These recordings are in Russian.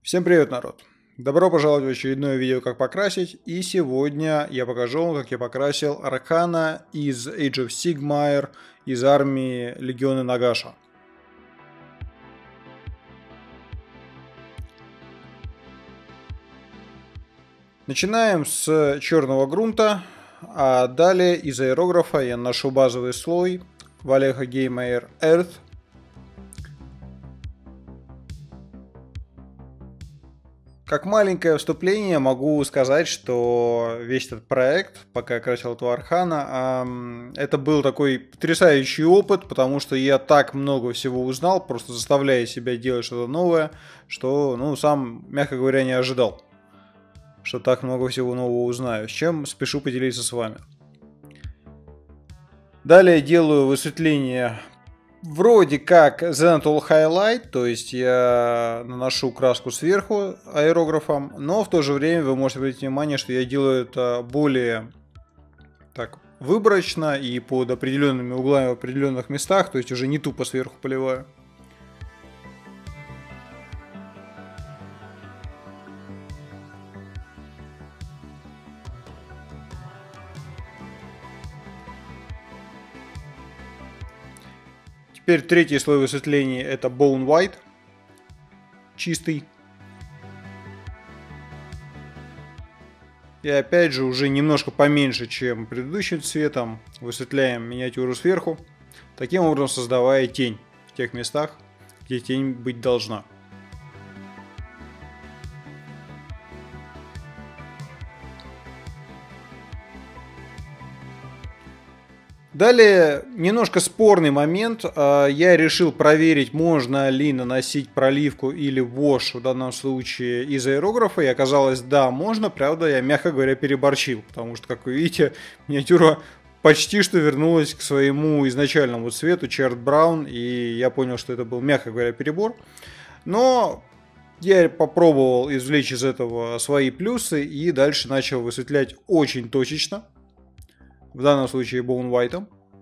Всем привет, народ! Добро пожаловать в очередное видео «Как покрасить», и сегодня я покажу вам, как я покрасил Аркана из Age of Sigmar из армии Легиона Нагаша. Начинаем с черного грунта, а далее из аэрографа я наношу базовый слой Vallejo Game Air Earth. Как маленькое вступление могу сказать, что весь этот проект, пока я красил этого Аркана, это был такой потрясающий опыт, потому что я так много всего узнал, просто заставляя себя делать что-то новое, что, сам, мягко говоря, не ожидал, что так много всего нового узнаю, с чем спешу поделиться с вами. Далее делаю высветление вроде как Zenithal Highlight, то есть я наношу краску сверху аэрографом, но в то же время вы можете обратить внимание, что я делаю это более так выборочно и под определенными углами в определенных местах, то есть уже не тупо сверху поливаю. Теперь третий слой высветления — это Bone White, чистый. И опять же уже немножко поменьше, чем предыдущим цветом, высветляем миниатюру сверху, таким образом создавая тень в тех местах, где тень быть должна. Далее немножко спорный момент. Я решил проверить, можно ли наносить проливку или вош в данном случае из аэрографа. И оказалось, да, можно. Правда, я, мягко говоря, переборщил. Потому что, как вы видите, миниатюра почти что вернулась к своему изначальному цвету, Charred Brown. И я понял, что это был, мягко говоря, перебор. Но я попробовал извлечь из этого свои плюсы. И дальше начал высветлять очень точечно. В данном случае Bone White.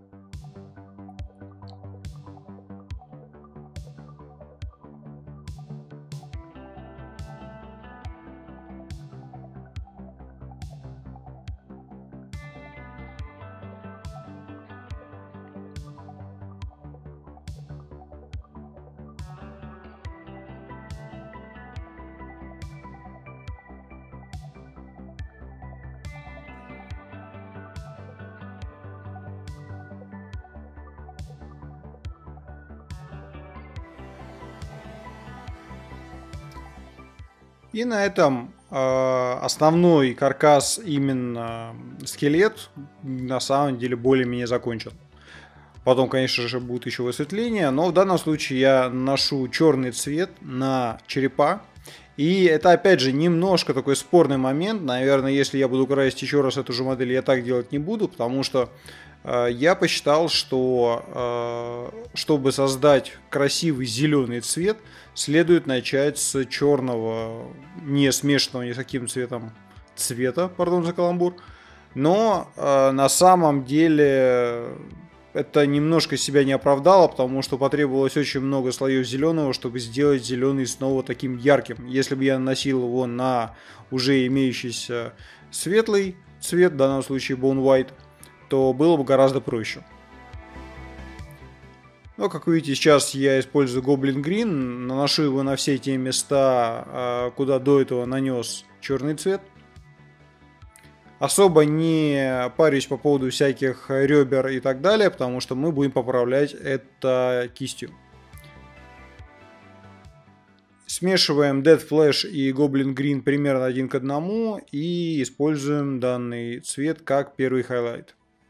И на этом основной каркас, именно скелет, на самом деле более-менее закончен. Потом, конечно же, будет еще высветление, но в данном случае я наношу черный цвет на черепа. И это, опять же, немножко такой спорный момент. Наверное, если я буду красить еще раз эту же модель, я так делать не буду, потому что я посчитал, что чтобы создать красивый зеленый цвет, следует начать с черного, не смешанного ни с каким цветом цвета, пардон за каламбур. Но на самом деле это немножко себя не оправдало, потому что потребовалось очень много слоев зеленого, чтобы сделать зеленый снова таким ярким. Если бы я наносил его на уже имеющийся светлый цвет, в данном случае Bone White, то было бы гораздо проще. Но, как вы видите, сейчас я использую Goblin Green, наношу его на все те места, куда до этого нанес черный цвет. Особо не парюсь по поводу всяких ребер и так далее, потому что мы будем поправлять это кистью. Смешиваем Dead Flash и Goblin Green примерно 1 к 1 и используем данный цвет как первый хайлайт.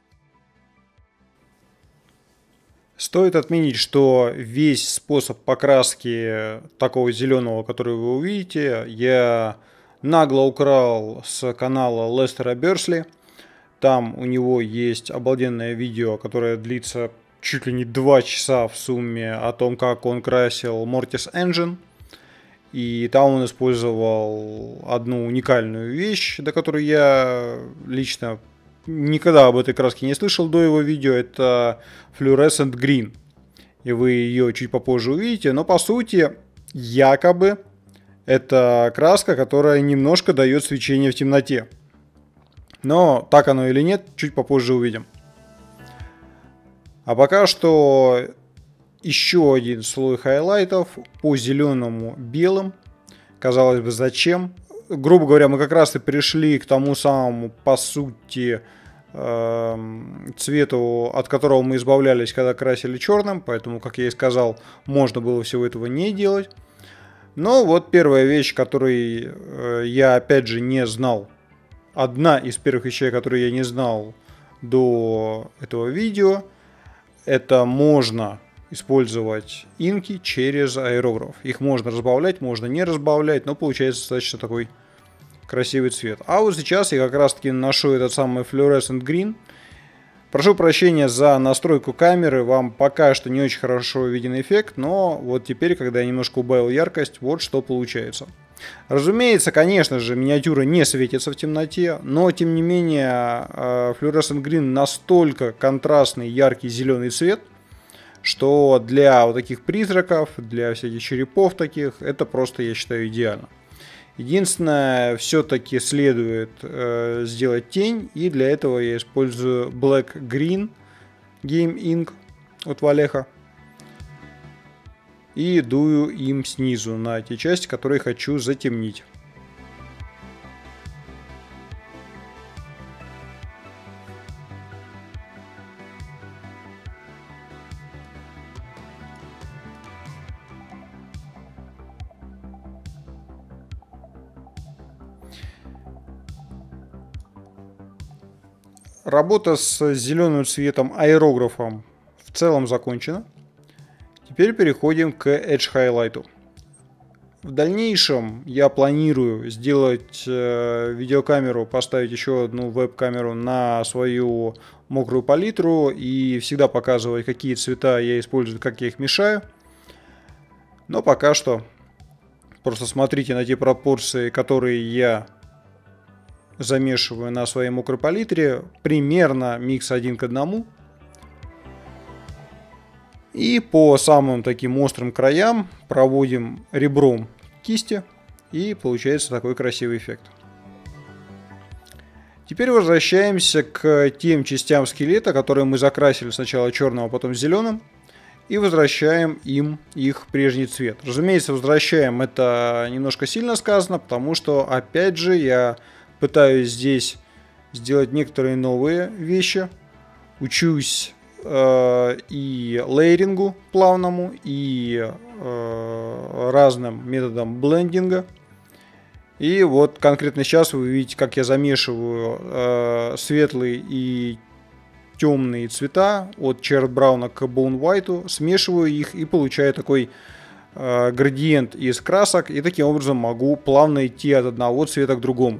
Стоит отметить, что весь способ покраски такого зеленого, который вы увидите, я нагло украл с канала Лестера Берсли. Там у него есть обалденное видео, которое длится чуть ли не 2 часа в сумме, о том, как он красил Mortis Engine. И там он использовал одну уникальную вещь, до которой я лично никогда об этой краске не слышал до его видео. Это Fluorescent Green. И вы ее чуть попозже увидите. Но по сути, якобы, Это краска, которая немножко дает свечение в темноте. Но так оно или нет, чуть попозже увидим. А пока что еще один слой хайлайтов по зеленому белым. Казалось бы, зачем? Грубо говоря, мы как раз и пришли к тому самому, по сути, цвету, от которого мы избавлялись, когда красили черным. Поэтому, как я и сказал, можно было всего этого не делать. Но вот первая вещь, которую я опять же не знал. Одна из первых вещей, которые я не знал до этого видео. Это можно использовать инки через аэрограф. Их можно разбавлять, можно не разбавлять, но получается достаточно такой красивый цвет. А вот сейчас я как раз таки ношу этот самый Fluorescent Green. Прошу прощения за настройку камеры, вам пока что не очень хорошо виден эффект, но вот теперь, когда я немножко убавил яркость, вот что получается. Разумеется, конечно же, миниатюра не светится в темноте, но тем не менее Fluorescent Green настолько контрастный, яркий зеленый цвет, что для вот таких призраков, для всяких черепов таких, это просто, я считаю, идеально. Единственное, все-таки следует сделать тень, и для этого я использую Black Green Game Ink от Валеха. И дую им снизу на те части, которые хочу затемнить. Работа с зеленым цветом аэрографом в целом закончена. Теперь переходим к Edge Highlight. В дальнейшем я планирую сделать видеокамеру, поставить еще одну веб-камеру на свою мокрую палитру и всегда показывать, какие цвета я использую, как я их мешаю. Но пока что просто смотрите на те пропорции, которые я замешиваю на своей мокрой палитре. Примерно микс 1 к 1. И по самым таким острым краям проводим ребром кисти, и получается такой красивый эффект. Теперь возвращаемся к тем частям скелета, которые мы закрасили сначала черным, а потом зеленым, и возвращаем им их прежний цвет. Разумеется, возвращаем — это немножко сильно сказано, потому что, опять же, я пытаюсь здесь сделать некоторые новые вещи. Учусь и лейерингу плавному, и разным методам блендинга. И вот конкретно сейчас вы видите, как я замешиваю светлые и темные цвета от Charred Brown к Bone White, смешиваю их и получаю такой градиент из красок, и таким образом могу плавно идти от одного цвета к другому.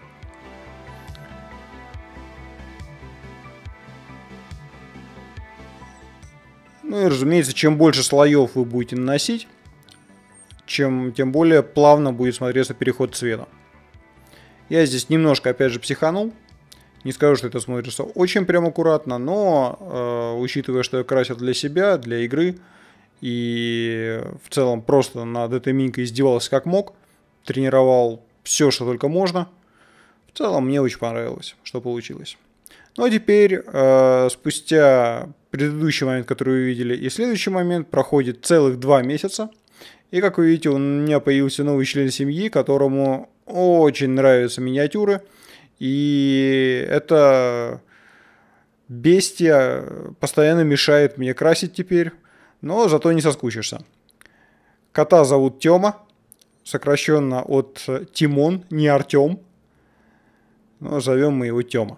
Ну и, разумеется, чем больше слоев вы будете наносить, тем более плавно будет смотреться переход цвета. Я здесь немножко, опять же, психанул. Не скажу, что это смотрится очень прям аккуратно, но учитывая, что я красил для себя, для игры, и в целом просто над этой минкой издевался как мог, тренировал все, что только можно, в целом мне очень понравилось, что получилось. Ну а теперь, спустя предыдущий момент, который вы видели, и следующий момент, проходит целых 2 месяца. И как вы видите, у меня появился новый член семьи, которому очень нравятся миниатюры. И это бестия постоянно мешает мне красить теперь, но зато не соскучишься. Кота зовут Тёма, сокращенно от Тимон, не Артём, но зовем мы его Тёма.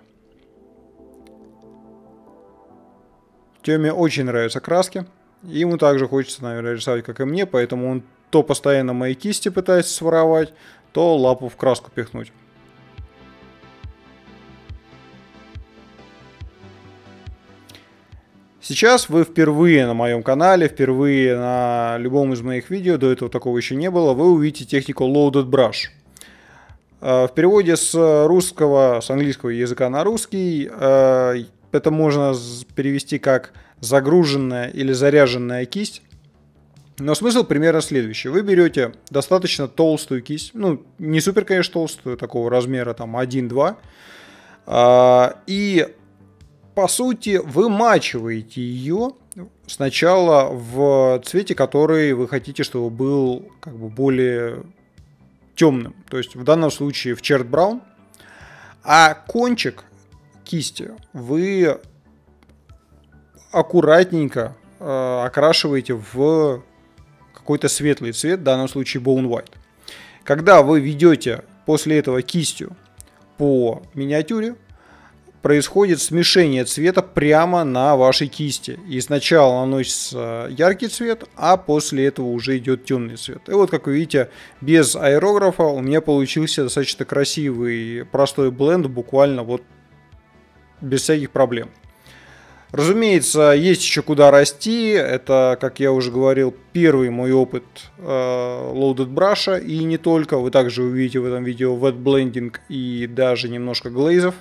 Тёме очень нравятся краски, и ему также хочется, наверное, рисовать, как и мне, поэтому он то постоянно мои кисти пытается своровать, то лапу в краску пихнуть. Сейчас вы впервые на моем канале, впервые на любом из моих видео, до этого такого еще не было, вы увидите технику Loaded Brush. В переводе с английского языка на русский, это можно перевести как загруженная или заряженная кисть. Но смысл примерно следующий. Вы берете достаточно толстую кисть, ну, не супер, конечно, толстую, такого размера, там, 1-2, и, по сути, вымачиваете ее сначала в цвете, который вы хотите, чтобы был как бы более темным. То есть, в данном случае в черт браун, а кончик кисти вы аккуратненько окрашиваете в какой-то светлый цвет, в данном случае Bone White. Когда вы ведете после этого кистью по миниатюре, происходит смешение цвета прямо на вашей кисти. И сначала наносится яркий цвет, а после этого уже идет темный цвет. И вот, как вы видите, без аэрографа у меня получился достаточно красивый, простой бленд, буквально вот без всяких проблем. Разумеется, есть еще куда расти. Это, как я уже говорил, первый мой опыт Loaded Brush. И не только. Вы также увидите в этом видео Wet Blending и даже немножко глейзов.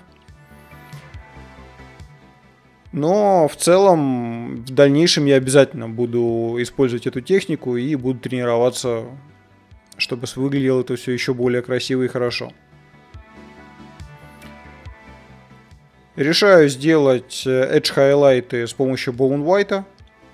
Но в целом, в дальнейшем я обязательно буду использовать эту технику и буду тренироваться, чтобы выглядело это все еще более красиво и хорошо. Решаю сделать Edge хайлайты с помощью Bone White.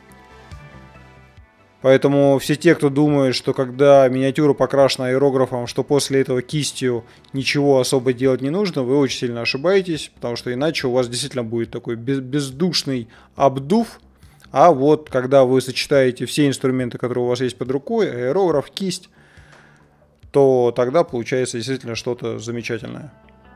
Поэтому все те, кто думает, что когда миниатюра покрашена аэрографом, что после этого кистью ничего особо делать не нужно, вы очень сильно ошибаетесь, потому что иначе у вас действительно будет такой бездушный обдув. А вот когда вы сочетаете все инструменты, которые у вас есть под рукой, аэрограф, кисть, то тогда получается действительно что-то замечательное.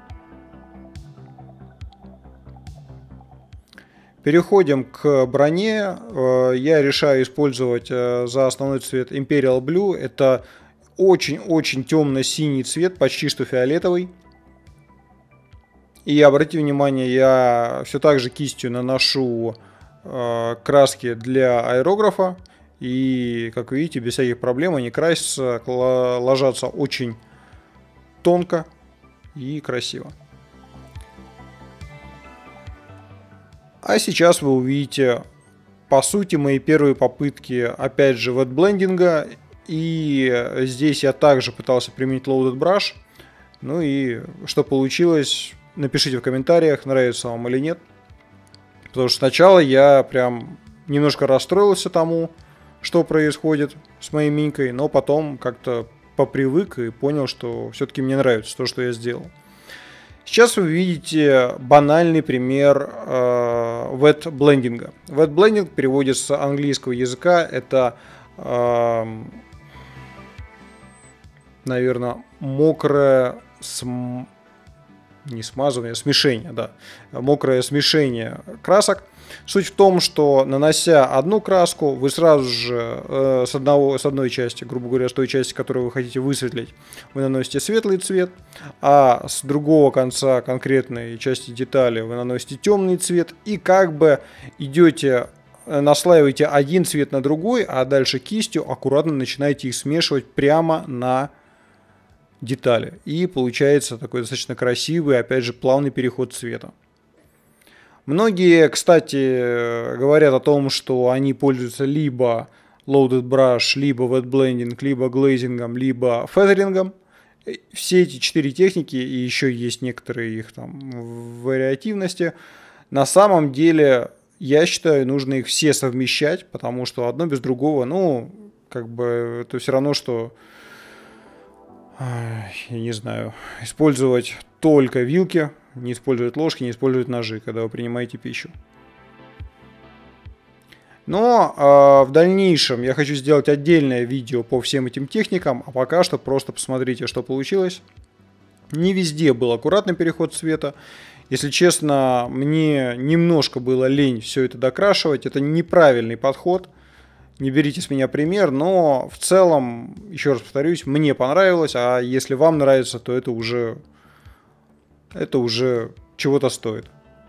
Переходим к броне. Я решаю использовать за основной цвет Imperial Blue. Это очень-очень темно-синий цвет, почти что фиолетовый. И обратите внимание, я все так же кистью наношу краски для аэрографа. И, как видите, без всяких проблем они красятся, ложатся очень тонко и красиво. А сейчас вы увидите, по сути, мои первые попытки, опять же, вет-блендинга. И здесь я также пытался применить Loaded Brush. Ну и что получилось, напишите в комментариях, нравится вам или нет. Потому что сначала я прям немножко расстроился тому, что происходит с моей минькой. Но потом как-то попривык и понял, что все-таки мне нравится то, что я сделал. Сейчас вы видите банальный пример wet blending. Wet blending переводится с английского языка. Это, наверное, мокрое не смазывание, смешение, да. Мокрое смешение красок. Суть в том, что нанося одну краску, вы сразу же с одной части, грубо говоря, с той части, которую вы хотите высветлить, вы наносите светлый цвет, а с другого конца конкретной части детали вы наносите темный цвет и как бы идете, наслаиваете один цвет на другой, а дальше кистью аккуратно начинаете их смешивать прямо на детали. И получается такой достаточно красивый, опять же, плавный переход цвета. Многие, кстати, говорят о том, что они пользуются либо Loaded Brush, либо Wet Blending, либо глейзингом, либо фезерингом. Все эти 4 техники, и еще есть некоторые их там вариативности, на самом деле, я считаю, нужно их все совмещать, потому что одно без другого, ну, как бы, это все равно, что, я не знаю, использовать только вилки, не использовать ложки, не использовать ножи, когда вы принимаете пищу. Но в дальнейшем я хочу сделать отдельное видео по всем этим техникам, а пока что просто посмотрите, что получилось. Не везде был аккуратный переход цвета. Если честно, мне немножко было лень все это докрашивать. Это неправильный подход. Не берите с меня пример, но в целом, еще раз повторюсь, мне понравилось, а если вам нравится, то это уже чего-то стоит.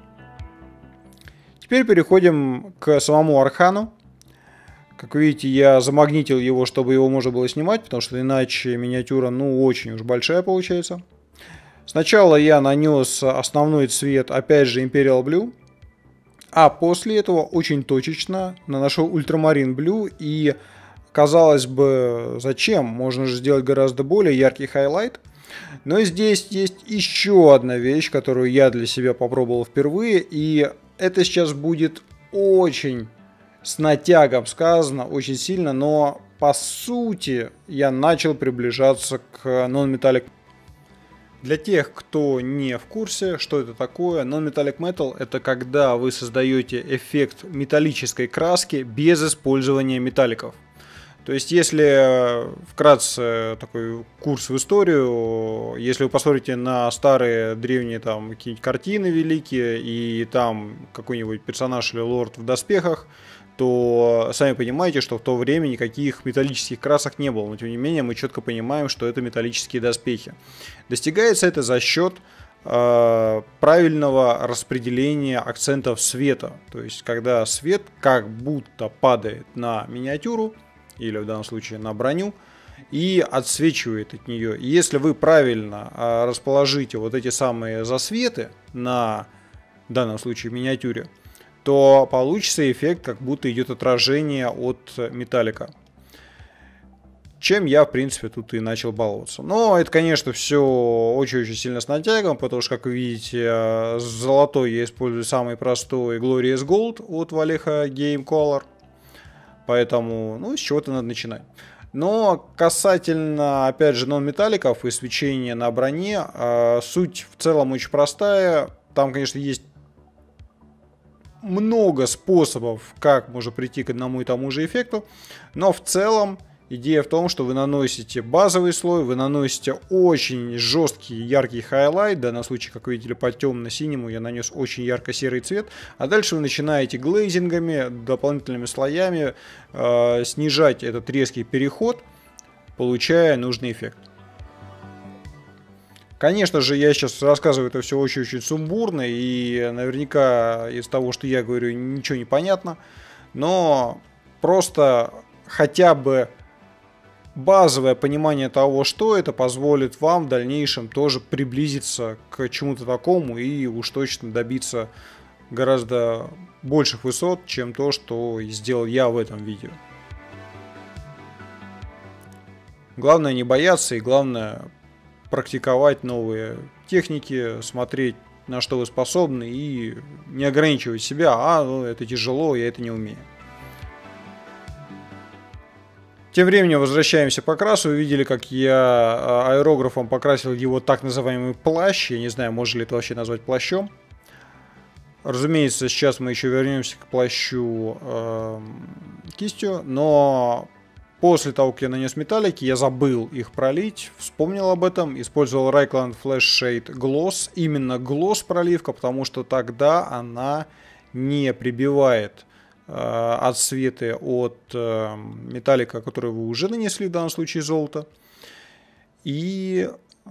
Теперь переходим к самому Архану. Как видите, я замагнитил его, чтобы его можно было снимать, потому что иначе миниатюра, ну, очень уж большая получается. Сначала я нанес основной цвет, опять же, Imperial Blue. А после этого очень точечно наношу Ultramarine Blue. И казалось бы, зачем? Можно же сделать гораздо более яркий хайлайт. Но здесь есть еще одна вещь, которую я для себя попробовал впервые. И это сейчас будет очень с натягом сказано, очень сильно. Но по сути я начал приближаться к Non-Metallic. Для тех, кто не в курсе, что это такое, Non-Metallic Metal — это когда вы создаете эффект металлической краски без использования металликов. То есть, если вкратце такой курс в историю, если вы посмотрите на старые древние там какие-нибудь картины великие, и там какой-нибудь персонаж или лорд в доспехах, то сами понимаете, что в то время никаких металлических красок не было. Но тем не менее мы четко понимаем, что это металлические доспехи. Достигается это за счет правильного распределения акцентов света. То есть, когда свет как будто падает на миниатюру, или в данном случае на броню, и отсвечивает от нее. И если вы правильно расположите вот эти самые засветы на, в данном случае, миниатюре, то получится эффект, как будто идет отражение от металлика. Чем я, в принципе, тут и начал баловаться. Но это, конечно, все очень-очень сильно с натягом, потому что, как вы видите, золотой я использую самый простой Glorious Gold от Valeha Game Color. Поэтому, ну, с чего-то надо начинать. Но касательно, опять же, нон-металликов и свечения на броне, суть в целом очень простая. Там, конечно, есть много способов, как можно прийти к одному и тому же эффекту. Но в целом идея в том, что вы наносите базовый слой, вы наносите очень жесткий яркий хайлайт. В данном случае, как вы видели, по темно-синему я нанес очень ярко-серый цвет. А дальше вы начинаете глейзингами, дополнительными слоями снижать этот резкий переход, получая нужный эффект. Конечно же, я сейчас рассказываю это все очень-очень сумбурно, и наверняка из того, что я говорю, ничего не понятно. Но просто хотя бы базовое понимание того, что это, позволит вам в дальнейшем тоже приблизиться к чему-то такому и уж точно добиться гораздо больших высот, чем то, что сделал я в этом видео. Главное не бояться и главное практиковать новые техники, смотреть, на что вы способны, и не ограничивать себя, ну это тяжело, я это не умею. Тем временем возвращаемся по красу. Вы видели, как я аэрографом покрасил его так называемый плащ. Я не знаю, можно ли это вообще назвать плащом. Разумеется, сейчас мы еще вернемся к плащу кистью. Но после того, как я нанес металлики, я забыл их пролить. Вспомнил об этом. Использовал Rayclan Flash Shade Gloss. Именно Gloss проливка, потому что тогда она не прибивает отсветы от металлика, который вы уже нанесли, в данном случае золото. И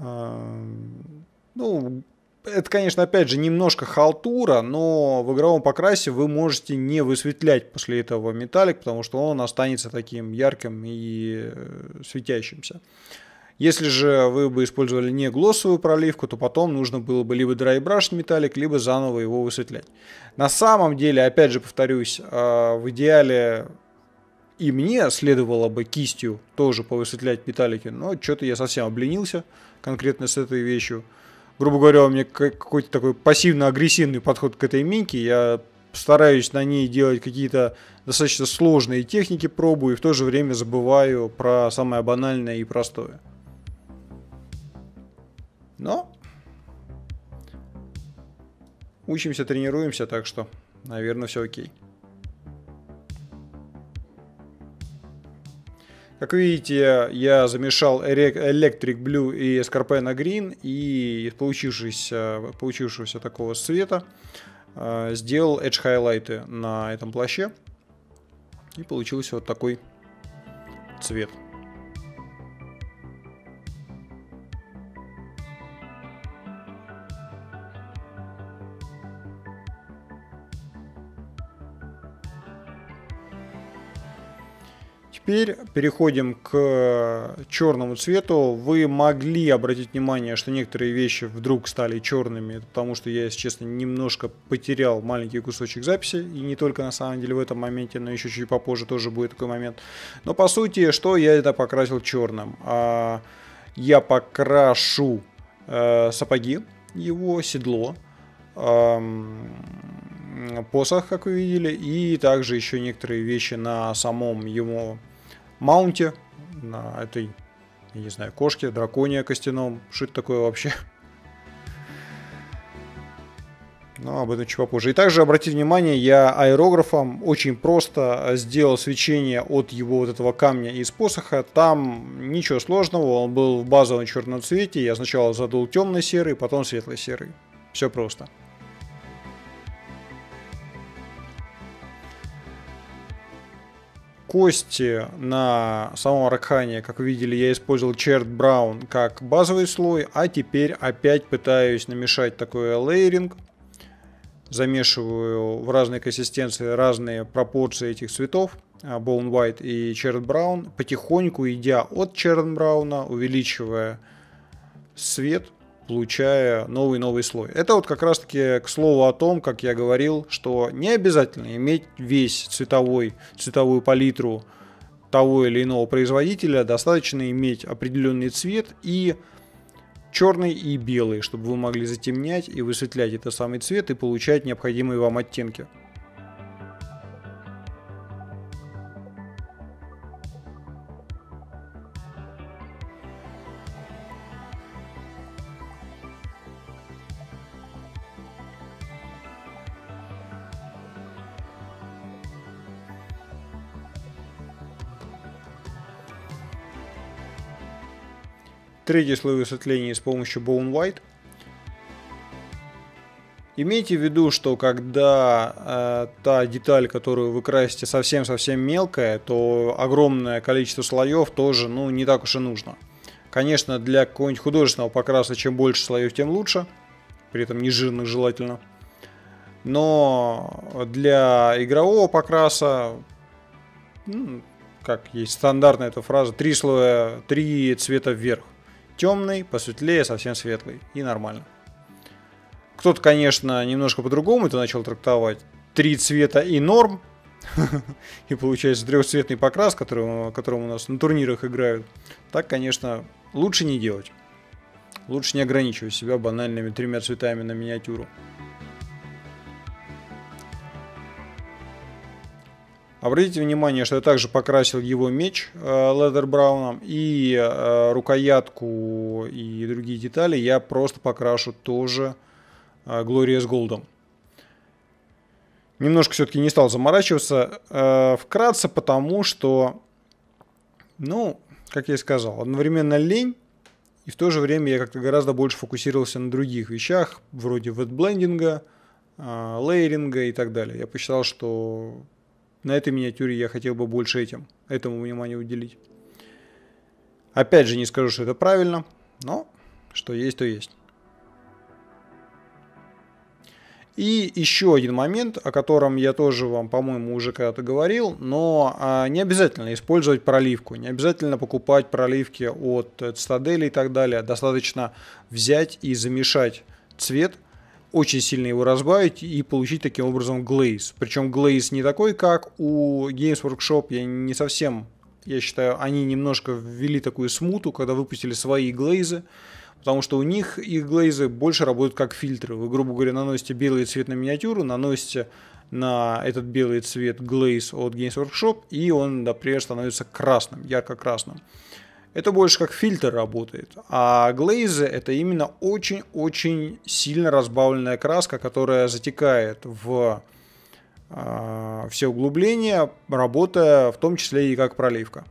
ну, это, конечно, опять же, немножко халтура, но в игровом покрасе вы можете не высветлять после этого металлик, потому что он останется таким ярким и светящимся. Если же вы бы использовали не глоссовую проливку, то потом нужно было бы либо dry brush металлик, либо заново его высветлять. На самом деле, опять же повторюсь, в идеале и мне следовало бы кистью тоже повысветлять металлики, но что-то я совсем обленился конкретно с этой вещью. Грубо говоря, у меня какой-то такой пассивно-агрессивный подход к этой миньке. Я стараюсь на ней делать какие-то достаточно сложные техники, пробую, и в то же время забываю про самое банальное и простое. Но учимся, тренируемся, так что, наверное, все окей. Как видите, я замешал Electric Blue и Scarpena Green, и из получившегося такого цвета сделал Edge хайлайты на этом плаще, и получился вот такой цвет. Теперь переходим к черному цвету. Вы могли обратить внимание, что некоторые вещи вдруг стали черными, потому что я, если честно, немножко потерял маленький кусочек записи, и не только на самом деле в этом моменте, но еще чуть попозже тоже будет такой момент. Но по сути, что я это покрасил черным? Я покрашу сапоги, его седло, посох, как вы видели, и также еще некоторые вещи на самом его маунте, на этой, я не знаю, кошке, драконе костяном. Что это такое вообще? Но об этом чуть попозже. И также обратите внимание, я аэрографом очень просто сделал свечение от его вот этого камня из посоха. Там ничего сложного, он был в базовом черном цвете. Я сначала задул темно-серый, потом светло-серый. Все просто. Кости на самом Аркхане, как вы видели, я использовал Charred Brown как базовый слой, а теперь опять пытаюсь намешать такой лейеринг. Замешиваю в разные консистенции, разные пропорции этих цветов, Bone White и Charred Brown, потихоньку идя от Charred Brown, увеличивая свет, получая новый слой. Это вот как раз таки к слову о том, как я говорил, что не обязательно иметь весь цветовую палитру того или иного производителя, достаточно иметь определенный цвет и черный и белый, чтобы вы могли затемнять и высветлять этот самый цвет и получать необходимые вам оттенки. Третий слой высветления с помощью Bone White. Имейте в виду, что когда та деталь, которую вы красите, совсем-совсем мелкая, то огромное количество слоев тоже не так уж и нужно. Конечно, для какого-нибудь художественного покраса чем больше слоев, тем лучше. При этом не жирных желательно. Но для игрового покраса, как есть стандартная эта фраза, 3 слоя, 3 цвета вверх. Темный, посветлее, совсем светлый. И нормально. Кто-то, конечно, немножко по-другому это начал трактовать. 3 цвета и норм. И получается трехцветный покрас, которым у нас на турнирах играют. Так, конечно, лучше не делать. Лучше не ограничивать себя банальными 3 цветами на миниатюру. Обратите внимание, что я также покрасил его меч Leather Brown и рукоятку и другие детали я просто покрашу тоже Glorious Gold. Немножко все-таки не стал заморачиваться. Вкратце потому, что, как я и сказал, одновременно лень, и в то же время я как-то гораздо больше фокусировался на других вещах, вроде вэтблендинга, лейеринга и так далее. Я посчитал, что на этой миниатюре я хотел бы больше этому внимание уделить. Опять же, не скажу, что это правильно, но что есть, то есть. И еще один момент, о котором я тоже вам, по-моему, уже когда-то говорил, но не обязательно использовать проливку, не обязательно покупать проливки от Цитадели и так далее. Достаточно взять и замешать цвет, очень сильно его разбавить и получить таким образом глейз. Причем глейз не такой, как у Games Workshop, я считаю, они немножко ввели такую смуту, когда выпустили свои глейзы, потому что у них их глейзы больше работают как фильтры. Вы, грубо говоря, наносите белый цвет на миниатюру, наносите на этот белый цвет глейз от Games Workshop, и он, например, становится красным, ярко-красным. Это больше как фильтр работает. А глейзы — это именно очень-очень сильно разбавленная краска, которая затекает в все углубления, работая в том числе и как проливка.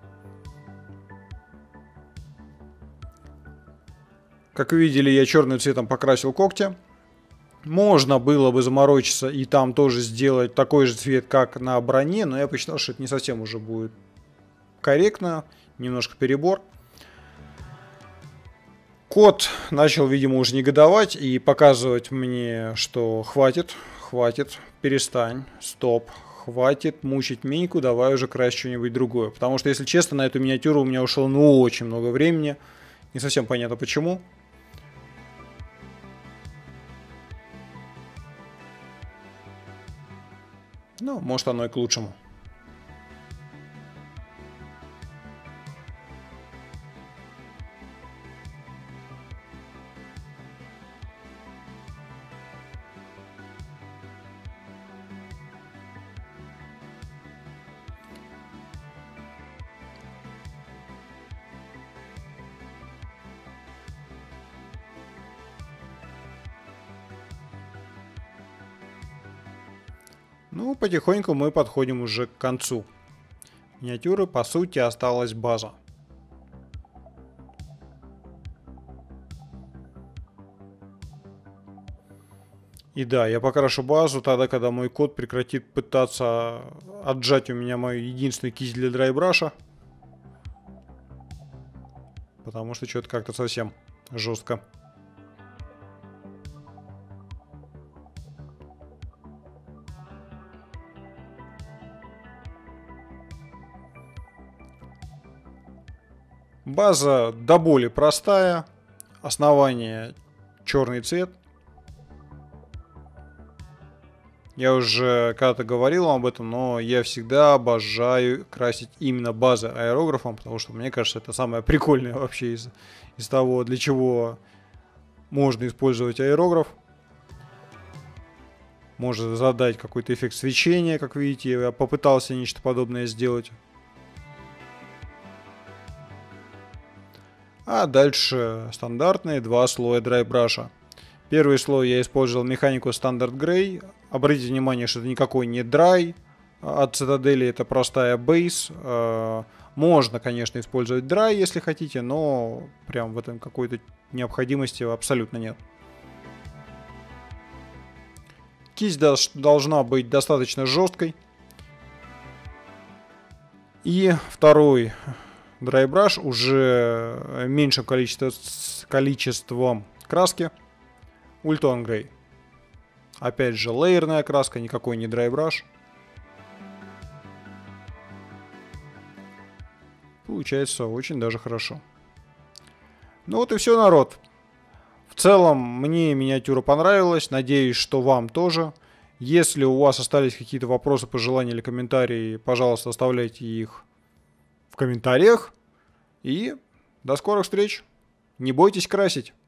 Как вы видели, я черным цветом покрасил когти. Можно было бы заморочиться и там тоже сделать такой же цвет, как на броне, но я посчитал, что это не совсем уже будет корректно. Немножко перебор. Кот начал, видимо, уже негодовать и показывать мне, что хватит, перестань, стоп, хватит мучить Миньку, давай уже крась что-нибудь другое. Потому что, если честно, на эту миниатюру у меня ушло ну очень много времени. Не совсем понятно почему. Ну, может, оно и к лучшему. Ну, потихоньку мы подходим уже к концу. Миниатюры, по сути, осталась база. И да, я покрашу базу тогда, когда мой код прекратит пытаться отжать у меня мою единственную кисть для драйбраша. Потому что что-то как-то совсем жестко. База до боли простая. Основание черный цвет. Я уже когда-то говорил вам об этом, но я всегда обожаю красить именно базы аэрографом, потому что мне кажется, это самое прикольное вообще из того, для чего можно использовать аэрограф. Можно задать какой-то эффект свечения, как видите, я попытался нечто подобное сделать. А дальше стандартные два слоя драйбраша. Первый слой я использовал механику Standard Gray. Обратите внимание, что это никакой не драй от Цитадели, это простая бейс. Можно, конечно, использовать драй, если хотите, но прям в этом какой-то необходимости абсолютно нет. Кисть должна быть достаточно жесткой. И второй драйбраш уже меньшим количеством краски. Ультон Грей. Опять же, лейерная краска, никакой не драйбраш. Получается очень даже хорошо. Ну вот и все, народ. В целом, мне миниатюра понравилась. Надеюсь, что вам тоже. Если у вас остались какие-то вопросы, пожелания или комментарии, пожалуйста, оставляйте их в комментариях. И до скорых встреч. Не бойтесь красить.